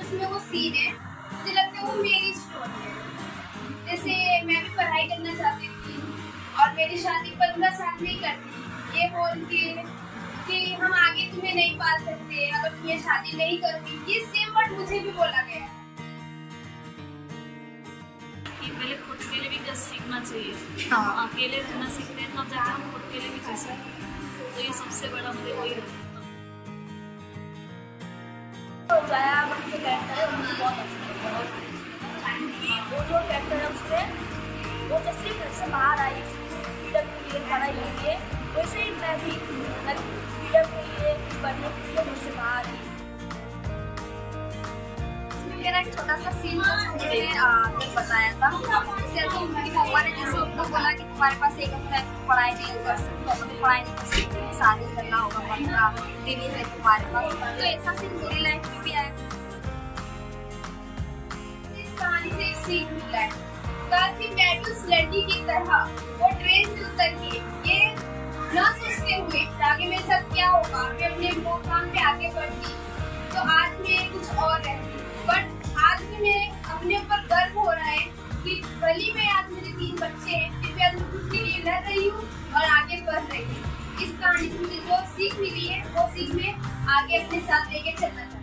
उसमें वो सीन है, मुझे लगता है वो मेरी स्टोरी है। जैसे मैं भी पढ़ाई करना चाहती थी और मेरी शादी 15 साल में ही कर दी, ये बोल के कि हम आगे तुम्हें नहीं पाल सकते अगर तुम ये शादी नहीं करोगी। ये सेम वर्ड मुझे भी बोला गया कि पहले खुद के लिए भी कुछ सीखना चाहिए। हाँ। हम अकेले रहना सीखते हैं तब जाकर हम खुद के लिए भी कर सकते हैं। तो ये सबसे बड़ा मुझे वही लगता है। जया बन के कैरेक्टर है, मुझे बहुत अच्छा लगता है क्योंकि वो जो कैरेक्टर है उसमें वो जैसे घर से बाहर आई फ्रीडम के लिए, पढ़ाई के लिए, वैसे ही मैं भी फ्रीडम के लिए पढ़ने के लिए घर से बाहर आई। मेरा एक छोटा सा सीन मुझे बताया था। जैसे अभी उनकी मम्मा ने जैसे उनको बोला कि तुम्हारे पास एक हफ्ता है, पढ़ाई नहीं कर सकते, तो पढ़ाई नहीं कर सकते, शादी करना होगा, 15 दिन है तुम्हारे पास। तो ऐसा सीन मेरी लाइफ में भी आया। इस कहानी से एक सीख मिला है, काश मैं भी उस लड़की की तरह वो ट्रेन से उतर के ये न सोचते हुए आगे मेरे साथ क्या होगा, मैं अपने काम पे आगे बढ़ती तो आज मैं कुछ और रहती। बट आज भी मेरे अपने ऊपर गर्व हो रहा है कि भली में आज मेरे 3 बच्चे हैं, फिर भी आज मैं खुद के लिए लड़ रही हूँ और आगे बढ़ रही हूँ। इस कहानी से मुझे जो सीख मिली है वो सीख में आगे अपने साथ लेके चलना चाहिए।